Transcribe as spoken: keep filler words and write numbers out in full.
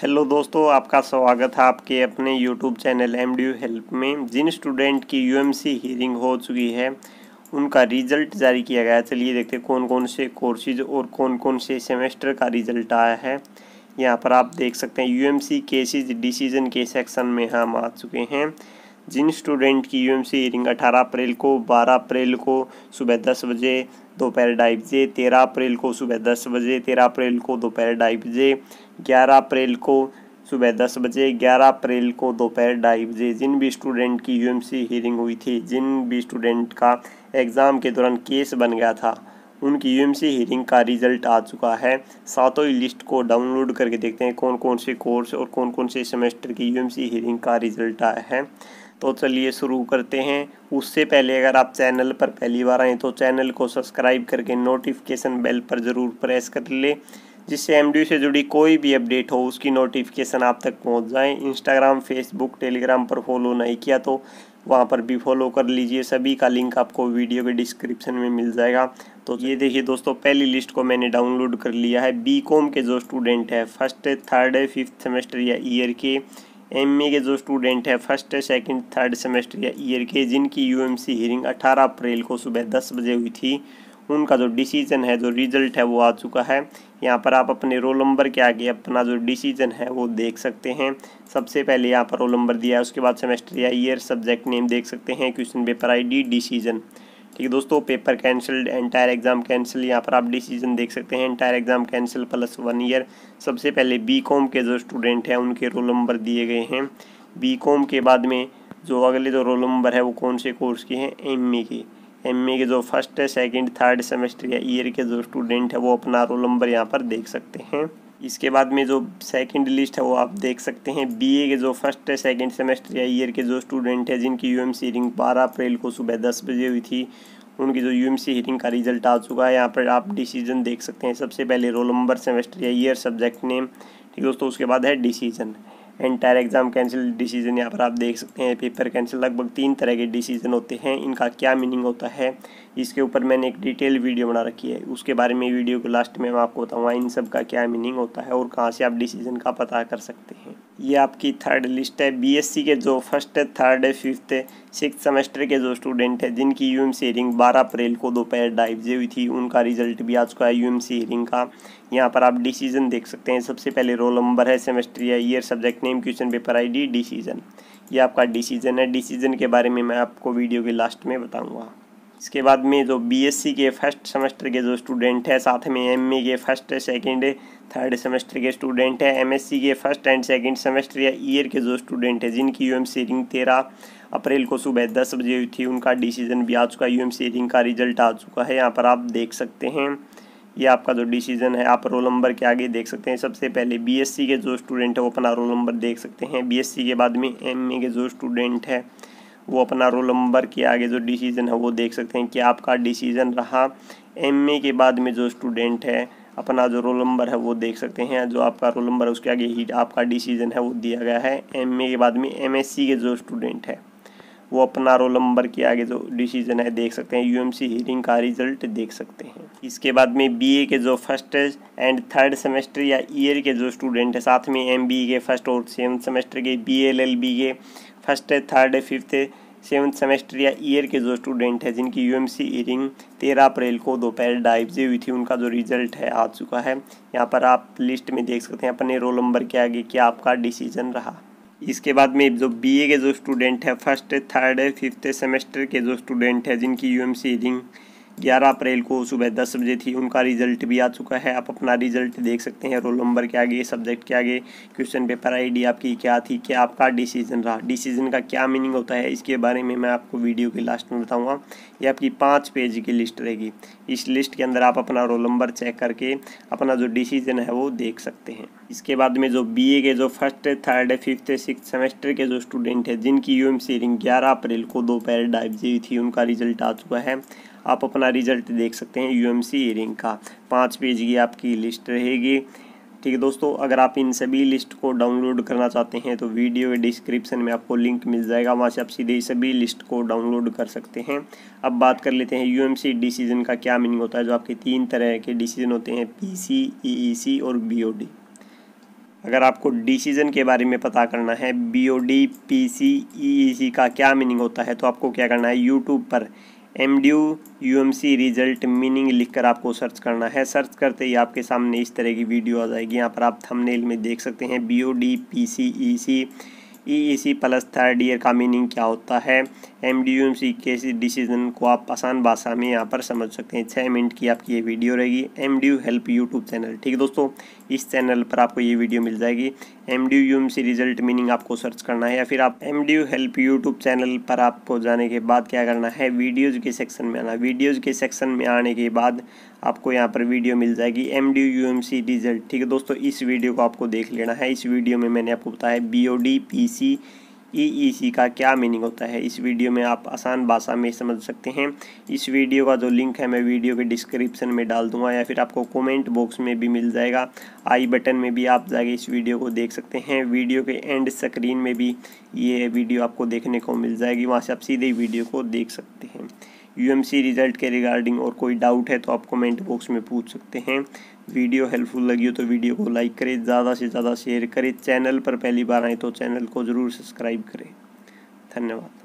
Hello दोस्तों, आपका स्वागत है आपके अपने YouTube channel M D U help में। जिन स्टूडेंट की यू एम सी हियरिंग हो चुकी है उनका रिजल्ट जारी किया गया है। चलिए देखते हैं कौन कौन से कोर्सेज और कौन कौन से सेमेस्टर का रिजल्ट आया है। यहाँ पर आप देख सकते हैं U M C cases decision के सेक्शन में हम आ चुके हैं। जिन स्टूडेंट की यू एम सी हियरिंग अठारह अप्रैल को, बारह अप्रैल को सुबह दस बजे दोपहर ढाई बजे, तेरह अप्रैल को सुबह दस बजे, तेरह अप्रैल को दोपहर ढाई बजे, ग्यारह अप्रैल को सुबह दस बजे, ग्यारह अप्रैल को दोपहर ढाई बजे जिन भी स्टूडेंट की यू एम सी हियरिंग हुई थी, जिन भी स्टूडेंट का एग्ज़ाम के दौरान केस बन गया था, उनकी यू एम सी हियरिंग का रिज़ल्ट आ चुका है। सातों ही लिस्ट को डाउनलोड करके देखते हैं कौन कौन से कोर्स और कौन कौन से सेमेस्टर की यू एम सी हियरिंग का रिज़ल्ट आया है। तो चलिए शुरू करते हैं। उससे पहले अगर आप चैनल पर पहली बार आएँ तो चैनल को सब्सक्राइब करके नोटिफिकेशन बेल पर ज़रूर प्रेस कर ले, जिससे एम डी यू से जुड़ी कोई भी अपडेट हो उसकी नोटिफिकेशन आप तक पहुंच जाए। इंस्टाग्राम, फेसबुक, टेलीग्राम पर फॉलो नहीं किया तो वहां पर भी फॉलो कर लीजिए। सभी का लिंक आपको वीडियो के डिस्क्रिप्शन में मिल जाएगा। तो ये देखिए दोस्तों, पहली लिस्ट को मैंने डाउनलोड कर लिया है। बी कॉम के जो स्टूडेंट है फर्स्ट, थर्ड, फिफ्थ सेमेस्टर या ईयर के, एम ए के जो स्टूडेंट है फर्स्ट, सेकंड, थर्ड सेमेस्टर या ईयर के, जिनकी यू एम सी हियरिंग अठारह अप्रैल को सुबह दस बजे हुई थी, उनका जो डिसीजन है, जो रिजल्ट है वो आ चुका है। यहाँ पर आप अपने रोल नंबर के आगे अपना जो डिसीजन है वो देख सकते हैं। सबसे पहले यहाँ पर रोल नंबर दिया है, उसके बाद सेमेस्टर या ईयर, सब्जेक्ट नेम देख सकते हैं, क्वेश्चन पेपर आईडी, डिसीजन। ठीक है दोस्तों, paper cancelled, entire exam cancel, यहाँ पर आप डिसीजन देख सकते हैं, entire exam cancel plus one year. सबसे पहले बी कॉम के जो स्टूडेंट हैं उनके रोल नंबर दिए गए हैं। बी कॉम के बाद में जो अगले जो रोल नंबर है वो कौन से कोर्स के हैं, एम ए के। एम ए के जो फर्स्ट, सेकंड, थर्ड सेमेस्टर या ईयर के जो स्टूडेंट है वो अपना रोल नंबर यहाँ पर देख सकते हैं। इसके बाद में जो सेकंड लिस्ट है वो आप देख सकते हैं। बीए के जो फर्स्ट, सेकंड सेमेस्टर या ईयर के जो स्टूडेंट है जिनकी यू एम सी हियरिंग बारह अप्रैल को सुबह दस बजे हुई थी, उनकी जो यू एम सी हियरिंग का रिजल्ट आ चुका है। यहाँ पर आप डिसीजन देख सकते हैं। सबसे पहले रोल नंबर, सेमेस्टर या ईयर, सब्जेक्ट नेम। ठीक दोस्तों, उसके बाद है decision. Entire exam cancel, decision यहाँ पर आप देख सकते हैं। पेपर कैंसिल, लगभग तीन तरह के डिसीजन होते हैं, इनका क्या मीनिंग होता है इसके ऊपर मैंने एक डिटेल वीडियो बना रखी है, उसके बारे में वीडियो के लास्ट में मैं आपको बताऊंगा इन सब का क्या मीनिंग होता है और कहाँ से आप डिसीजन का पता कर सकते हैं। ये आपकी थर्ड लिस्ट है। बी एस सी के जो first, third, fifth, six semester के जो स्टूडेंट है जिनकी यू एम सी हियरिंग बारह अप्रैल को दोपहर ढाई बजे हुई थी, उनका रिजल्ट भी आ चुका है यू एम सी हियरिंग का। यहाँ पर आप डिसीजन देख सकते हैं। सबसे पहले रोल नंबर है, सेमेस्टर या year, subject name, question paper ID, decision. ये आपका डिसीजन है। डिसीजन के बारे में मैं आपको वीडियो के लास्ट में बताऊँगा। इसके बाद में जो बीएससी के फर्स्ट सेमेस्टर के जो स्टूडेंट है, साथ में एमए के फर्स्ट, सेकंड, थर्ड सेमेस्टर के स्टूडेंट है, एमएससी के फर्स्ट एंड सेकंड सेमेस्टर या ईयर के जो स्टूडेंट है जिनकी यू एम सी हियरिंग तेरह अप्रैल को सुबह दस बजे हुई थी, उनका डिसीजन भी आ चुका है। यू एम सी हियरिंग का रिजल्ट आ चुका है। यहाँ पर आप देख सकते हैं ये आपका जो डिसीजन है। आप रोल नंबर के आगे देख सकते हैं। सबसे पहले बीएससी के जो स्टूडेंट है वो अपना रोल नंबर देख सकते हैं। बीएससी के बाद में एमए के जो स्टूडेंट है वो अपना रोल नंबर के आगे जो डिसीजन है वो देख सकते हैं कि आपका डिसीजन रहा। एमए के बाद में जो स्टूडेंट है अपना जो रोल नंबर है वो देख सकते हैं। जो आपका रोल नंबर है उसके आगे ही आपका डिसीजन है वो दिया गया है। एमए के बाद में एमएससी के जो स्टूडेंट है वो अपना रोल नंबर के आगे जो डिसीजन है देख सकते हैं। यूएमसी हियरिंग का रिजल्ट देख सकते हैं। इसके बाद में बीए के जो फर्स्ट एंड थर्ड सेमेस्टर या ईयर के जो स्टूडेंट है, साथ में एमबीए के फर्स्ट और सेवन्थ सेमेस्टर के, बीएलएलबी के first, third, fifth, seventh semester या ईयर के जो स्टूडेंट है जिनकी यूएमसी हियरिंग तेरह अप्रैल को दोपहर ढाई बजे हुई थी, उनका जो रिजल्ट है आ चुका है। यहाँ पर आप लिस्ट में देख सकते हैं अपने रोल नंबर के आगे क्या आपका डिसीजन रहा। इसके बाद में जो बीए के जो स्टूडेंट है फर्स्ट, थर्ड, फिफ्थ सेमेस्टर के जो स्टूडेंट है जिनकी यूएमसी हियरिंग ग्यारह अप्रैल को सुबह दस बजे थी, उनका रिजल्ट भी आ चुका है। आप अपना रिजल्ट देख सकते हैं। रोल नंबर के आगे, सब्जेक्ट के आगे, क्वेश्चन पेपर आईडी आपकी क्या थी, क्या आपका डिसीजन रहा। डिसीजन का क्या मीनिंग होता है इसके बारे में मैं आपको वीडियो के लास्ट में बताऊंगा। ये आपकी पाँच पेज की लिस्ट रहेगी। इस लिस्ट के अंदर आप अपना रोल नंबर चेक करके अपना जो डिसीजन है वो देख सकते हैं। इसके बाद में जो बीए के जो first, third, fifth, six semester के जो स्टूडेंट है जिनकी यूएमसी हियरिंग ग्यारह अप्रैल को दोपहर ढाई बजे हुई थी, उनका रिजल्ट आ चुका है। आप अपना रिजल्ट देख सकते हैं। यूएमसी हियरिंग का पाँच पेज की आपकी लिस्ट रहेगी। ठीक है दोस्तों, अगर आप इन सभी लिस्ट को डाउनलोड करना चाहते हैं तो वीडियो के डिस्क्रिप्शन में आपको लिंक मिल जाएगा, वहाँ से आप सीधे सभी लिस्ट को डाउनलोड कर सकते हैं। अब बात कर लेते हैं यूएमसी डिसीजन का क्या मीनिंग होता है। जो आपके तीन तरह के डिसीजन होते हैं, पीसी, ईईसी और बीओडी। अगर आपको डिसीजन के बारे में पता करना है, B O D P C E E C का क्या मीनिंग होता है, तो आपको क्या करना है, यूट्यूब पर M D U U M C result meaning लिखकर आपको सर्च करना है। सर्च करते ही आपके सामने इस तरह की वीडियो आ जाएगी। यहाँ पर आप थंबनेल में देख सकते हैं B O D P C E C E E C plus third year का मीनिंग क्या होता है। M D U M C के डिसीजन को आप आसान भाषा में यहाँ पर समझ सकते हैं। छः मिनट की आपकी ये वीडियो रहेगी। M D U help YouTube channel, ठीक है दोस्तों, इस चैनल पर आपको ये वीडियो मिल जाएगी। M D U U M C result meaning आपको सर्च करना है, या फिर आप M D U help YouTube channel पर आपको जाने के बाद क्या करना है, वीडियोज़ के सेक्शन में आना। वीडियोज़ के सेक्शन में आने के बाद आपको यहाँ पर वीडियो मिल जाएगी M D U U M C result, ठीक है दोस्तों। इस वीडियो को आपको देख लेना है। इस वीडियो में मैंने आपको बताया B O D P C E E C का क्या मीनिंग होता है। इस वीडियो में आप आसान भाषा में समझ सकते हैं। इस वीडियो का जो लिंक है मैं वीडियो के डिस्क्रिप्शन में डाल दूंगा, या फिर आपको कमेंट बॉक्स में भी मिल जाएगा। आई बटन में भी आप जाके इस वीडियो को देख सकते हैं। वीडियो के एंड स्क्रीन में भी ये वीडियो आपको देखने को मिल जाएगी, वहाँ से आप सीधे वीडियो को देख सकते हैं। यू एम सी रिजल्ट के रिगार्डिंग और कोई डाउट है तो आप कमेंट बॉक्स में पूछ सकते हैं। वीडियो हेल्पफुल लगी हो तो वीडियो को लाइक करें, ज़्यादा से ज़्यादा शेयर करें। चैनल पर पहली बार आए तो चैनल को ज़रूर सब्सक्राइब करें। धन्यवाद।